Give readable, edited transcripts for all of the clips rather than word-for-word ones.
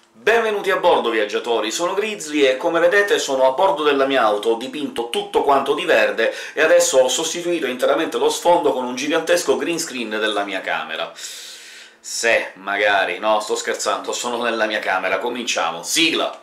Benvenuti a bordo, viaggiatori! Sono Grizzly e, come vedete, sono a bordo della mia auto, ho dipinto tutto quanto di verde, e adesso ho sostituito interamente lo sfondo con un gigantesco green screen della mia camera. Se, magari... no, sto scherzando, sono nella mia camera, cominciamo! Sigla!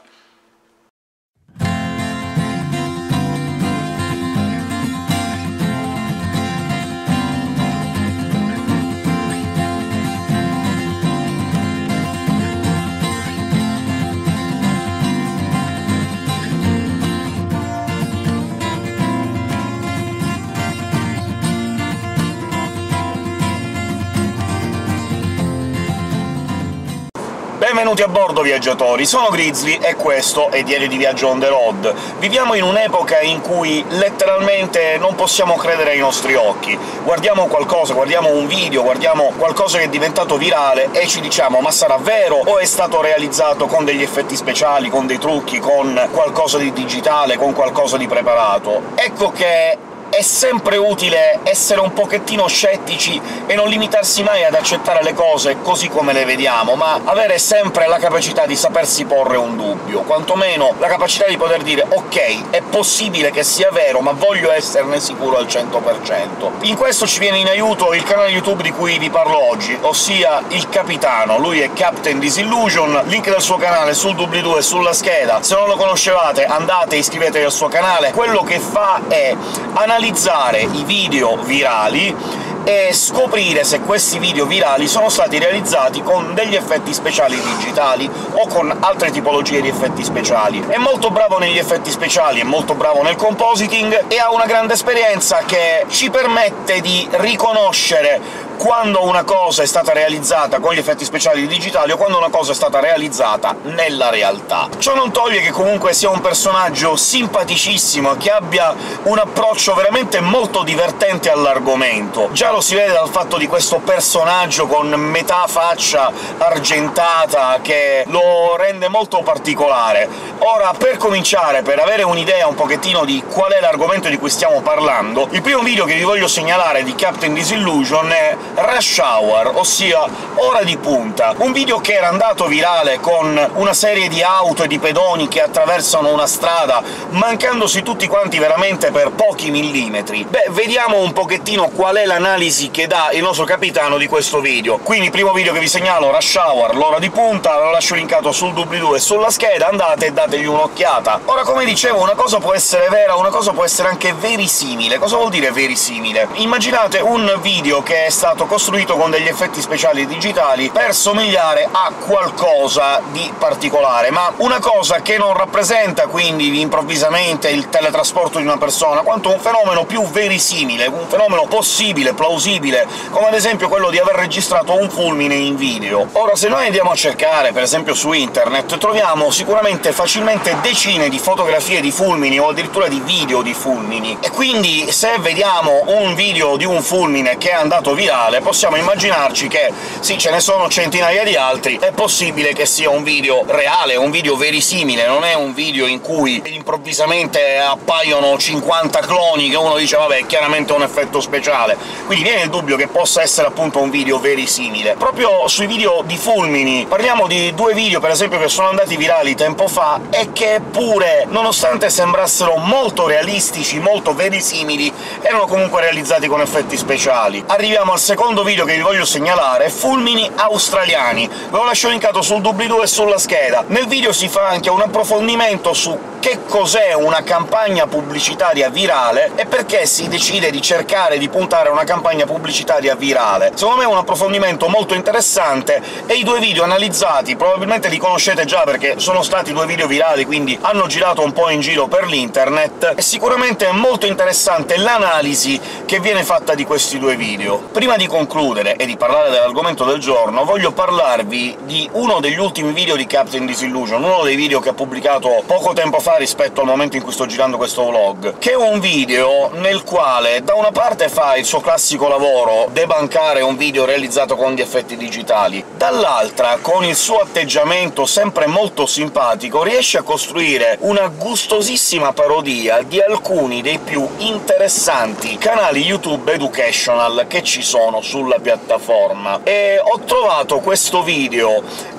Benvenuti a bordo, viaggiatori! Sono Grizzly e questo è Diario di Viaggio on the road. Viviamo in un'epoca in cui letteralmente non possiamo credere ai nostri occhi. Guardiamo qualcosa, guardiamo un video, guardiamo qualcosa che è diventato virale e ci diciamo «ma sarà vero? O è stato realizzato con degli effetti speciali, con dei trucchi, con qualcosa di digitale, con qualcosa di preparato?» Ecco che è sempre utile essere un pochettino scettici e non limitarsi mai ad accettare le cose così come le vediamo, ma avere sempre la capacità di sapersi porre un dubbio, quantomeno la capacità di poter dire «ok, è possibile che sia vero, ma voglio esserne sicuro al 100%». In questo ci viene in aiuto il canale YouTube di cui vi parlo oggi, ossia Il Capitano. Lui è Captain Disillusion, link del suo canale sul doobly-doo e sulla scheda. Se non lo conoscevate andate e iscrivetevi al suo canale. Quello che fa è analizzare i video virali e scoprire se questi video virali sono stati realizzati con degli effetti speciali digitali o con altre tipologie di effetti speciali. È molto bravo negli effetti speciali, è molto bravo nel compositing e ha una grande esperienza che ci permette di riconoscere quando una cosa è stata realizzata con gli effetti speciali digitali o quando una cosa è stata realizzata nella realtà. Ciò non toglie che comunque sia un personaggio simpaticissimo e che abbia un approccio veramente molto divertente all'argomento. Già lo si vede dal fatto di questo personaggio con metà faccia argentata, che lo rende molto particolare. Ora, per cominciare, per avere un'idea un pochettino di qual è l'argomento di cui stiamo parlando, il primo video che vi voglio segnalare di Captain Disillusion è Rush Hour, ossia Ora di punta, un video che era andato virale con una serie di auto e di pedoni che attraversano una strada, mancandosi tutti quanti veramente per pochi millimetri. Beh, vediamo un pochettino qual è l'analisi che dà il nostro capitano di questo video. Quindi, primo video che vi segnalo, Rush Hour, l'ora di punta, lo lascio linkato sul doobly-doo e sulla scheda, andate e dategli un'occhiata. Ora, come dicevo, una cosa può essere vera, una cosa può essere anche verisimile. Cosa vuol dire verisimile? Immaginate un video che è stato costruito con degli effetti speciali digitali per somigliare a qualcosa di particolare, ma una cosa che non rappresenta quindi improvvisamente il teletrasporto di una persona, quanto un fenomeno più verisimile, un fenomeno possibile, plausibile, come ad esempio quello di aver registrato un fulmine in video. Ora, se noi andiamo a cercare, per esempio su internet, troviamo sicuramente facilmente decine di fotografie di fulmini o addirittura di video di fulmini, e quindi se vediamo un video di un fulmine che è andato virale possiamo immaginarci che sì, ce ne sono centinaia di altri, è possibile che sia un video reale, un video verisimile, non è un video in cui improvvisamente appaiono 50 cloni che uno dice «vabbè, è chiaramente un effetto speciale». Quindi viene il dubbio che possa essere appunto un video verisimile. Proprio sui video di fulmini parliamo di due video, per esempio, che sono andati virali tempo fa e che pure, nonostante sembrassero molto realistici, molto verisimili, erano comunque realizzati con effetti speciali. Arriviamo al secondo video che vi voglio segnalare, fulmini australiani. Ve lo lascio linkato sul doobly-doo e sulla scheda. Nel video si fa anche un approfondimento su che cos'è una campagna pubblicitaria virale e perché si decide di cercare di puntare a una campagna pubblicitaria virale. Secondo me è un approfondimento molto interessante, e i due video analizzati probabilmente li conoscete già perché sono stati due video virali, quindi hanno girato un po' in giro per l'internet, e sicuramente è molto interessante l'analisi che viene fatta di questi due video. Prima di concludere e di parlare dell'argomento del giorno, voglio parlarvi di uno degli ultimi video di Captain Disillusion, uno dei video che ha pubblicato poco tempo fa rispetto al momento in cui sto girando questo vlog, che è un video nel quale da una parte fa il suo classico lavoro, debunkare un video realizzato con gli effetti digitali, dall'altra, con il suo atteggiamento sempre molto simpatico, riesce a costruire una gustosissima parodia di alcuni dei più interessanti canali YouTube educational che ci sono sulla piattaforma. E ho trovato questo video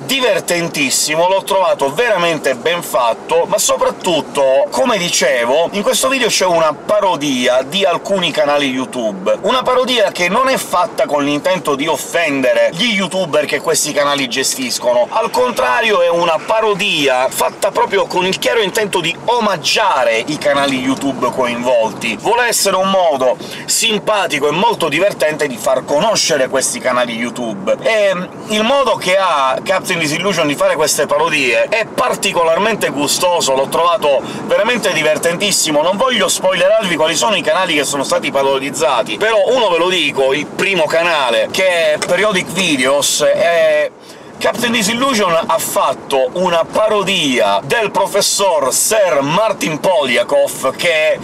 divertentissimo, l'ho trovato veramente ben fatto, ma soprattutto, come dicevo, in questo video c'è una parodia di alcuni canali YouTube. Una parodia che non è fatta con l'intento di offendere gli youtuber che questi canali gestiscono, al contrario è una parodia fatta proprio con il chiaro intento di omaggiare i canali YouTube coinvolti. Vuole essere un modo simpatico e molto divertente di far conoscere questi canali YouTube, e il modo che ha Captain Disillusion di fare queste parodie è particolarmente gustoso, l'ho trovato veramente divertentissimo. Non voglio spoilerarvi quali sono i canali che sono stati parodizzati, però uno ve lo dico, il primo canale, che è Periodic Videos, è Captain Disillusion ha fatto una parodia del professor Sir Martin Polyakov che...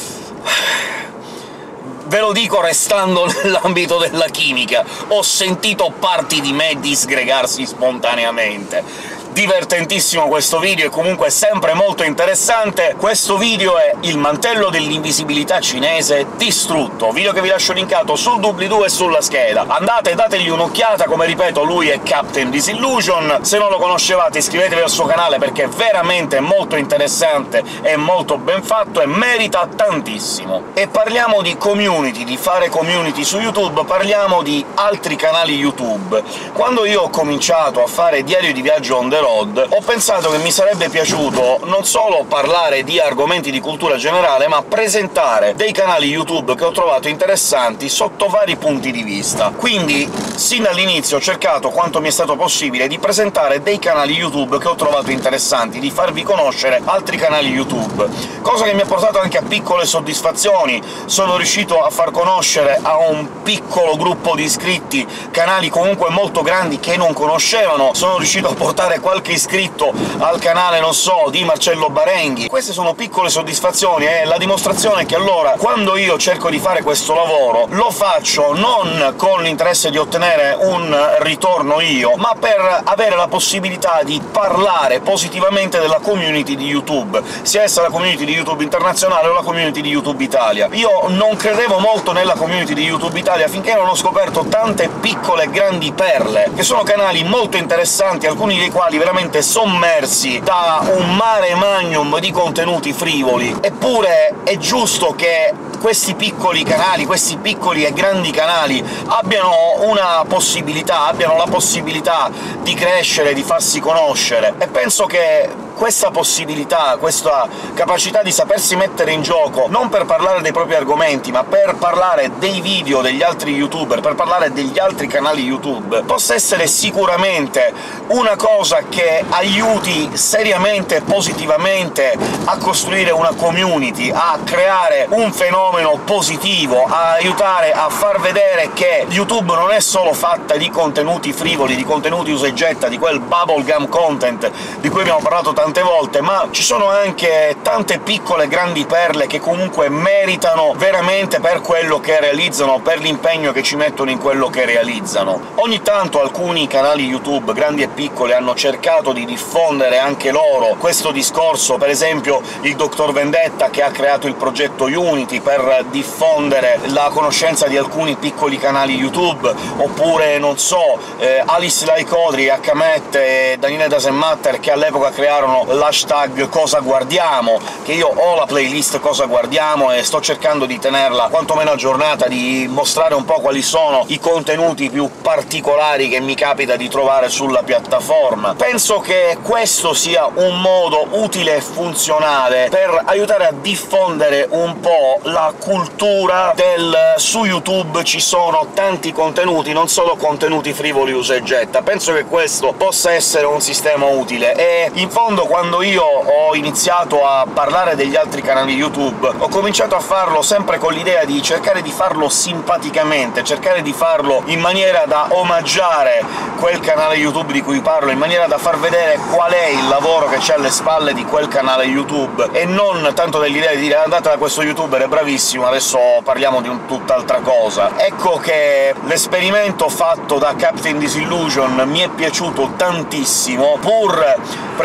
ve lo dico restando nell'ambito della chimica, ho sentito parti di me disgregarsi spontaneamente. Divertentissimo questo video, e comunque sempre molto interessante. Questo video è Il mantello dell'invisibilità cinese distrutto, video che vi lascio linkato sul doobly-doo e sulla scheda. Andate e dategli un'occhiata, come ripeto lui è Captain Disillusion. Se non lo conoscevate iscrivetevi al suo canale perché è veramente molto interessante e molto ben fatto e merita tantissimo. E parliamo di community, di fare community su YouTube, parliamo di altri canali YouTube. Quando io ho cominciato a fare Diario di Viaggio on the road, ho pensato che mi sarebbe piaciuto non solo parlare di argomenti di cultura generale, ma presentare dei canali YouTube che ho trovato interessanti sotto vari punti di vista. Quindi, sin dall'inizio ho cercato, quanto mi è stato possibile, di presentare dei canali YouTube che ho trovato interessanti, di farvi conoscere altri canali YouTube, cosa che mi ha portato anche a piccole soddisfazioni. Sono riuscito a far conoscere a un piccolo gruppo di iscritti canali comunque molto grandi che non conoscevano, sono riuscito a portare qualche iscritto al canale, non so, di Marcello Barenghi. Queste sono piccole soddisfazioni, e la dimostrazione che allora, quando io cerco di fare questo lavoro, lo faccio non con l'interesse di ottenere un ritorno io, ma per avere la possibilità di parlare positivamente della community di YouTube, sia essa la community di YouTube internazionale o la community di YouTube Italia. Io non credevo molto nella community di YouTube Italia finché non ho scoperto tante piccole e grandi perle, che sono canali molto interessanti, alcuni dei quali veramente sommersi da un mare magnum di contenuti frivoli. Eppure è giusto che questi piccoli canali, questi piccoli e grandi canali abbiano una possibilità, abbiano la possibilità di crescere, di farsi conoscere, e penso che questa possibilità, questa capacità di sapersi mettere in gioco, non per parlare dei propri argomenti, ma per parlare dei video degli altri youtuber, per parlare degli altri canali YouTube, possa essere sicuramente una cosa che aiuti seriamente e positivamente a costruire una community, a creare un fenomeno positivo, a aiutare a far vedere che YouTube non è solo fatta di contenuti frivoli, di contenuti usa e getta, di quel bubblegum content di cui abbiamo parlato tante volte, ma ci sono anche tante piccole e grandi perle che comunque meritano veramente per quello che realizzano, per l'impegno che ci mettono in quello che realizzano. Ogni tanto alcuni canali YouTube, grandi e piccoli, hanno cercato di diffondere anche loro questo discorso, per esempio il Dr. Vendetta, che ha creato il progetto Unity per diffondere la conoscenza di alcuni piccoli canali YouTube, oppure, non so, Alice Laicodri, Hmet e Daniele Dasematter, che all'epoca crearono l'hashtag Cosa Guardiamo, che io ho la playlist Cosa Guardiamo e sto cercando di tenerla quantomeno aggiornata, di mostrare un po' quali sono i contenuti più particolari che mi capita di trovare sulla piattaforma. Penso che questo sia un modo utile e funzionale per aiutare a diffondere un po' la cultura del «su YouTube ci sono tanti contenuti, non solo contenuti frivoli usa e getta». Penso che questo possa essere un sistema utile, e in fondo quando io ho iniziato a parlare degli altri canali YouTube ho cominciato a farlo sempre con l'idea di cercare di farlo simpaticamente, cercare di farlo in maniera da omaggiare quel canale YouTube di cui parlo, in maniera da far vedere qual è il lavoro che c'è alle spalle di quel canale YouTube, e non tanto dell'idea di dire «andate da questo youtuber, è bravissimo, adesso parliamo di tutt'altra cosa». Ecco che l'esperimento fatto da Captain Disillusion mi è piaciuto tantissimo, pur presentandosi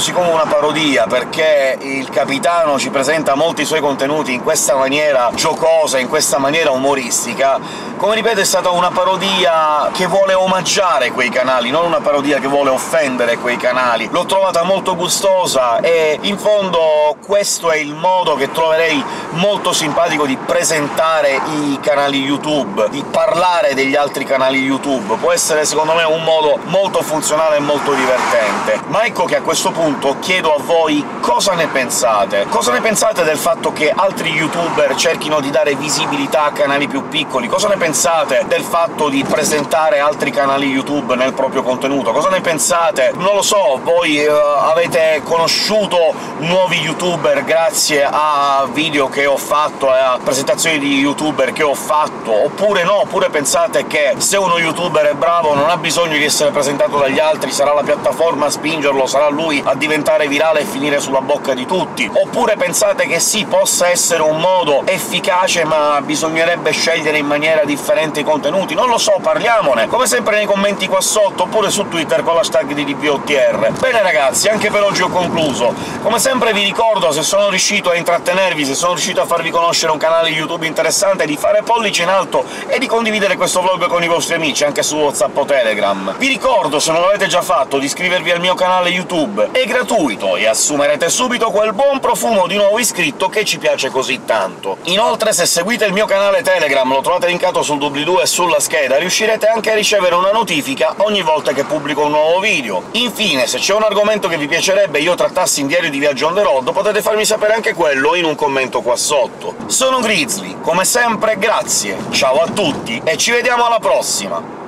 presentandosi come una parodia, perché il capitano ci presenta molti suoi contenuti in questa maniera giocosa, in questa maniera umoristica, come ripeto è stata una parodia che vuole omaggiare quei canali, non una parodia che vuole offendere quei canali. L'ho trovata molto gustosa, e in fondo questo è il modo che troverei molto simpatico di presentare i canali YouTube, di parlare degli altri canali YouTube. Può essere, secondo me, un modo molto funzionale e molto divertente. Ma ecco che a questo punto chiedo a voi cosa ne pensate. Cosa ne pensate del fatto che altri YouTuber cerchino di dare visibilità a canali più piccoli? Cosa ne pensate del fatto di presentare altri canali YouTube nel proprio contenuto? Cosa ne pensate? Non lo so, voi avete conosciuto nuovi YouTuber grazie a video che ho fatto e a presentazioni di YouTuber che ho fatto, oppure no, oppure pensate che se uno YouTuber è bravo non ha bisogno di essere presentato dagli altri, sarà la piattaforma a spingerlo, sarà lui a diventare virale e finire sulla bocca di tutti? Oppure pensate che sì, possa essere un modo efficace, ma bisognerebbe scegliere in maniera differente i contenuti? Non lo so, parliamone, come sempre nei commenti qua sotto, oppure su Twitter con l'hashtag di DPOTR. Bene ragazzi, anche per oggi ho concluso. Come sempre vi ricordo, se sono riuscito a intrattenervi, se sono riuscito a farvi conoscere un canale YouTube interessante, di fare pollice in alto e di condividere questo vlog con i vostri amici, anche su WhatsApp o Telegram. Vi ricordo, se non l'avete già fatto, di iscrivervi al mio canale YouTube, è gratuito, e assumerete subito quel buon profumo di nuovo iscritto che ci piace così tanto. Inoltre, se seguite il mio canale Telegram, lo trovate linkato sul doobly-doo e sulla scheda, riuscirete anche a ricevere una notifica ogni volta che pubblico un nuovo video. Infine, se c'è un argomento che vi piacerebbe io trattassi in Diario di Viaggio on the road, potete farmi sapere anche quello in un commento qua sotto. Sono Grizzly, come sempre grazie, ciao a tutti e ci vediamo alla prossima!